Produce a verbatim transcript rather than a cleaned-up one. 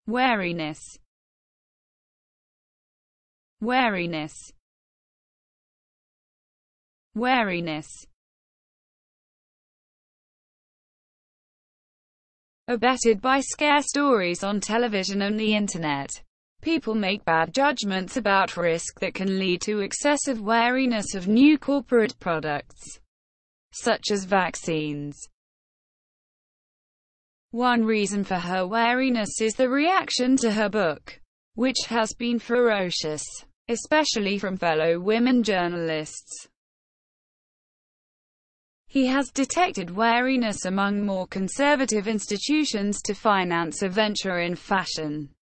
wariness, wariness, wariness. Abetted by scare stories on television and the internet, people make bad judgments about risk that can lead to excessive wariness of new corporate products, such as vaccines. One reason for her wariness is the reaction to her book, which has been ferocious, especially from fellow women journalists. He has detected wariness among more conservative institutions to finance a venture in fashion.